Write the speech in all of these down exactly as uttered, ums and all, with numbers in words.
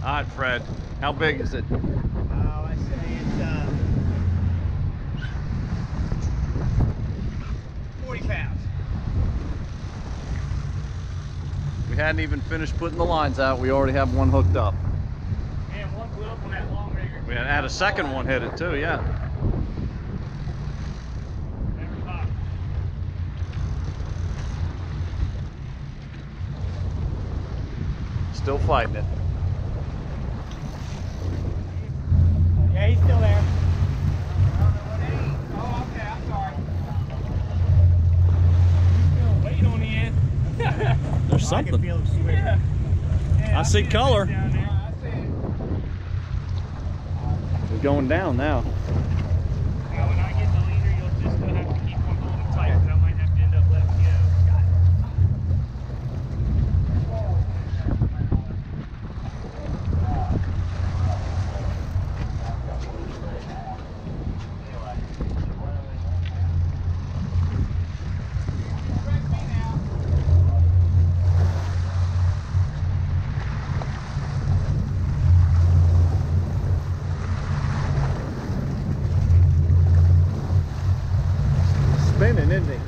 All right, Fred. How big is it? Oh, I say it's uh, forty pounds. We hadn't even finished putting the lines out. We already have one hooked up. And one blew up on that long rigger. We had a second one hit it too, yeah. Still fighting it. Yeah, he's still there. Oh, okay, I'm sorry. He's still waiting on the end. There's I can something. feel him swim. Yeah. Yeah, I see color. Down there. I see it. It's going down now. Now, when I get the leader, you'll just uh, have to keep on holding tight, because I might have to end up letting you go. Got it. Spinning, isn't he?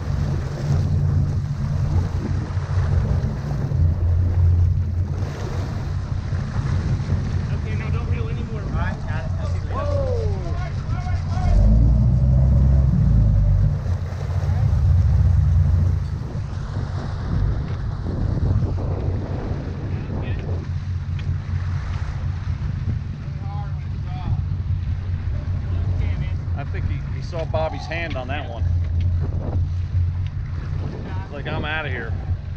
Okay, no, don't reel anymore. All right, got it. I see the I think he, he saw Bobby's hand on that one. It's like, I'm out of here.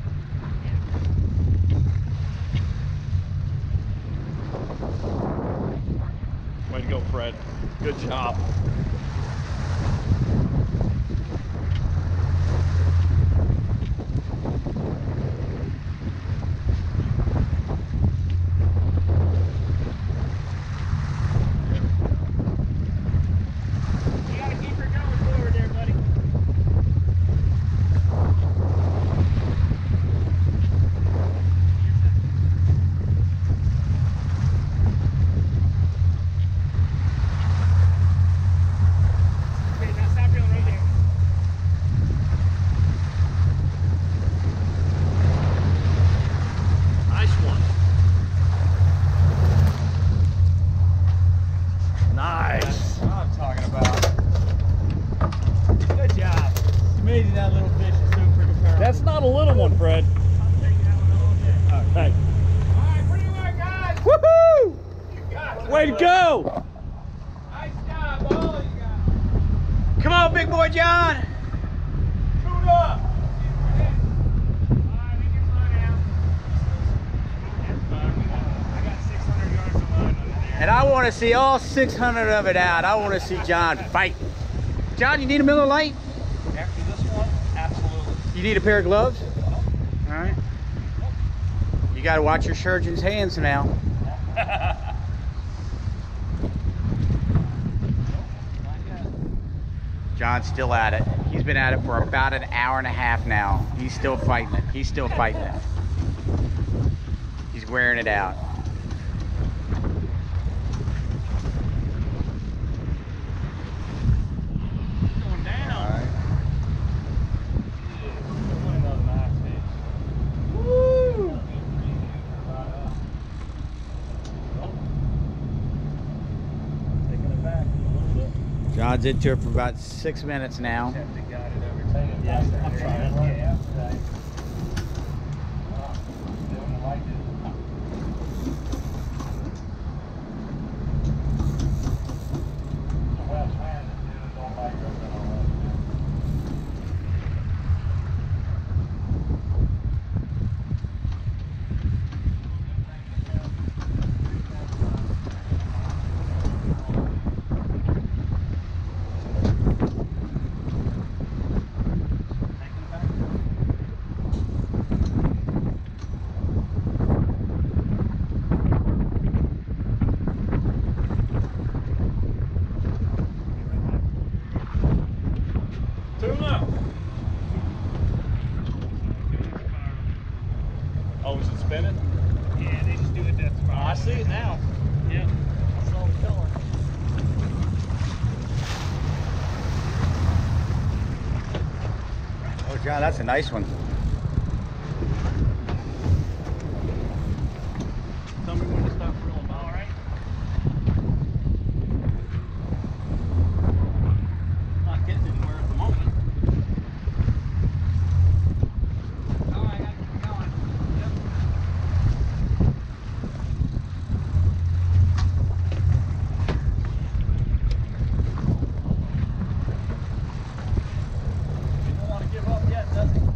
Way to go, Fred. Good job. You gotta keep her going forward there, buddy. Okay, now stop reeling right there. Nice one. Nice. That's what I'm talking about. Good job. It's amazing that little fish is so freaking powerful. That's not a little one, Fred. I'm taking that one all day. Hey. All right, pretty good, guys. Woohoo! You got it. Way to go! Nice job, all of you guys. Come on, big boy John. Tuna. All right, we can run out. I got six hundred yards of line under there. And I want to see all six hundred of it out. I want to see John fight. John, you need a Miller Lite? After this one, absolutely. You need a pair of gloves? All right. You got to watch your surgeon's hands now. John's still at it. He's been at it for about an hour and a half now. He's still fighting it. He's still fighting it. He's wearing it out. Going down. All right. Another nice fish. Woo! Taking it back a little bit. John's into it for about six minutes now. Have to guide it over to you. Yeah, I'm trying. Yeah. Doing it like this. Well, man, this dude don't like it at all. Tuna! Oh, is it spinning? Yeah. Yeah, they just do it that spot. Oh, I see it now. Yeah. I saw the color. Oh, John, that's a nice one. Tell me when to stop reeling. All right. Not getting anywhere at the moment. Oh, I got to keep going. Yep. He don't want to give up yet, does he?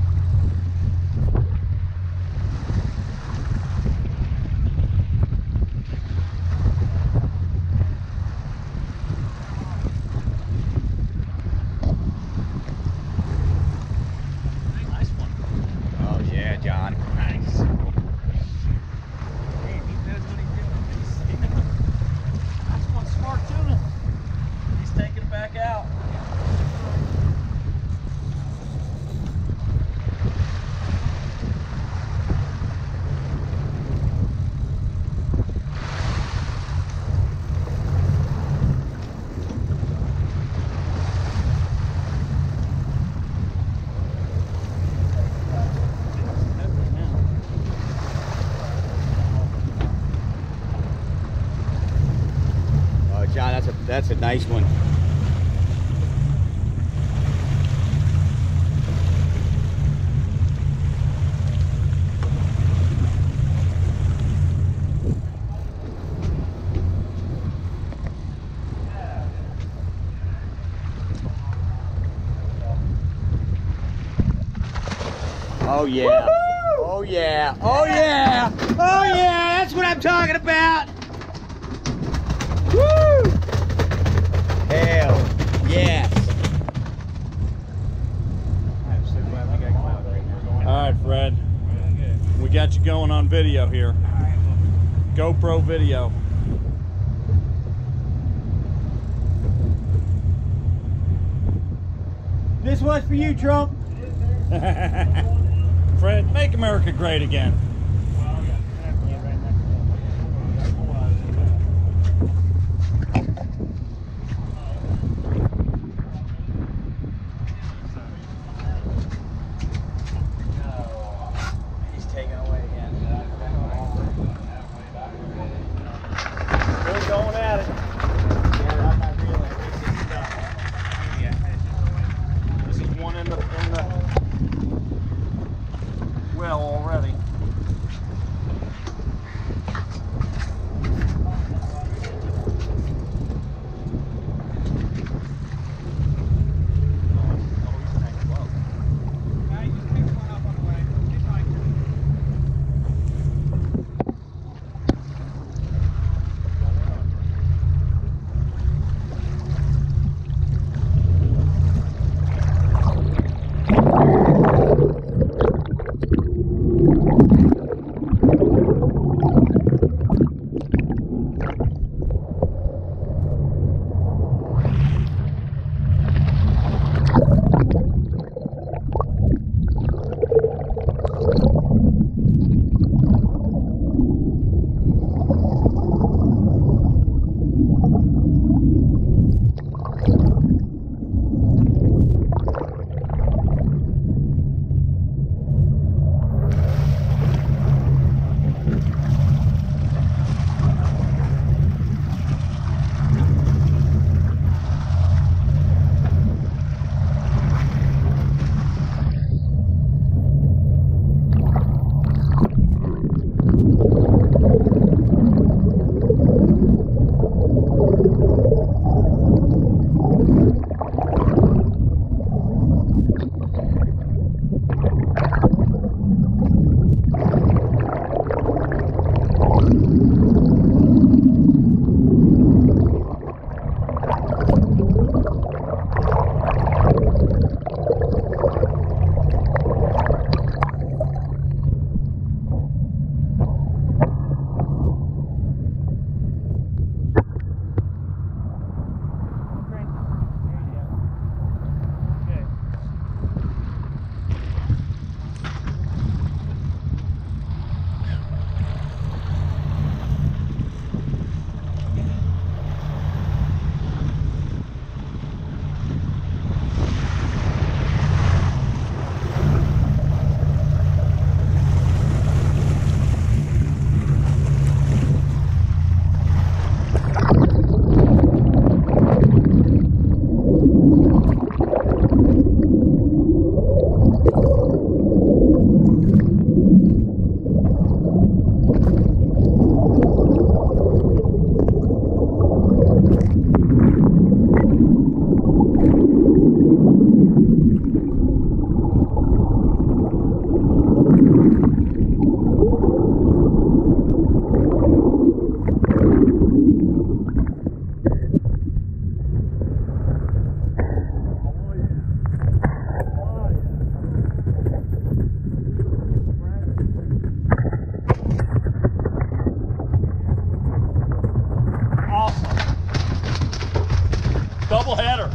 Nice one. Oh, yeah, John. Nice. Man, he knows what he's doing. That's one smart tuna. He's taking it back out. Oh, John, that's a that's a nice one. Oh yeah. Oh yeah. Oh yeah. Oh yeah. That's what I'm talking about. Woo! Hell yes. I'm so glad we got cloud right now. All right, Fred. We got you going on video here. GoPro video. This one's for you, Trump. Fred, make America great again. He's taking away again. Still going at it. Yeah, I'm not reeling. This is one in the, in the well already. Double header.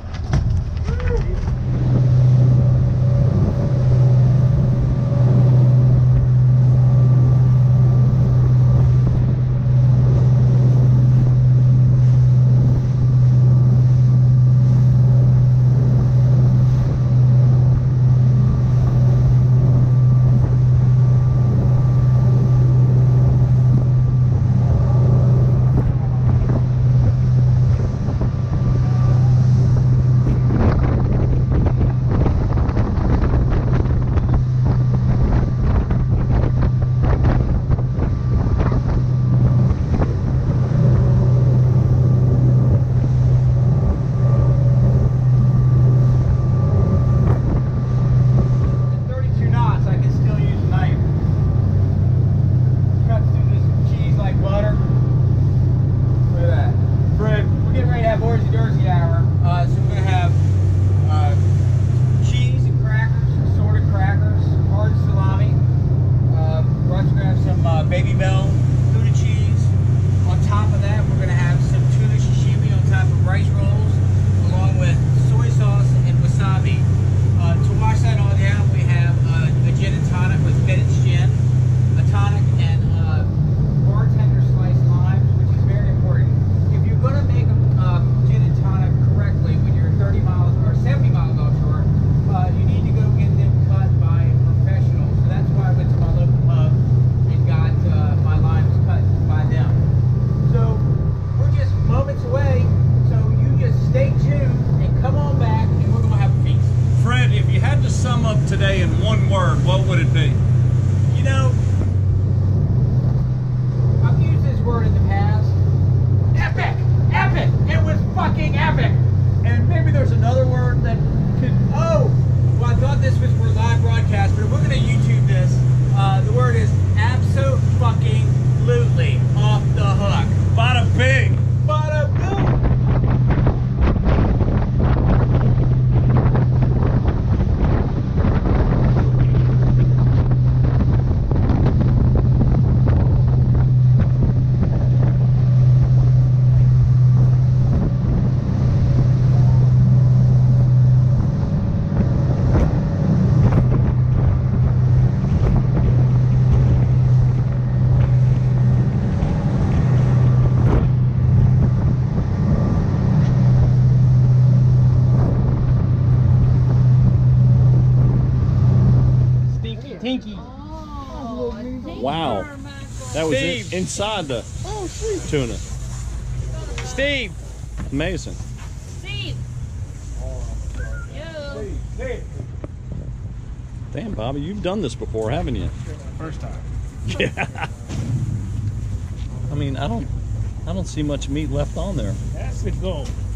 Baby bell, Tuna cheese. On top of that, we're going to have some tuna sashimi on top of rice rolls, along with soy sauce and wasabi. Uh, to wash that all down, we have uh, a gin and tonic with vintage gin, a tonic, and uh, bartender sliced limes, which is very important. If you're going to make a uh, gin and tonic correctly when you're thirty miles or seventy miles offshore, uh, you need to go get them cut by a professional. So that's why I went to my local pub and got uh, my limes cut by them. So we're just moments away, so you just stay tuned and come on back and we're going to have a feast. Fred, if you had to sum up today in one word, what would it be? You know, I've used this word in the past. Epic! Epic! It was fucking epic! And maybe there's another word that could... Oh! Well, I thought this was for live broadcast, but we're going to YouTube this. Uh, the word is abso-fucking-lutely off the hook. Bada bing! Bada boom! Tinky. Wow. That was in, Steve. inside the tuna. Steve. Amazing. Steve. Yo. Damn, Bobby, you've done this before, haven't you? First time. Yeah. I mean, I don't, I don't see much meat left on there. That's the goal.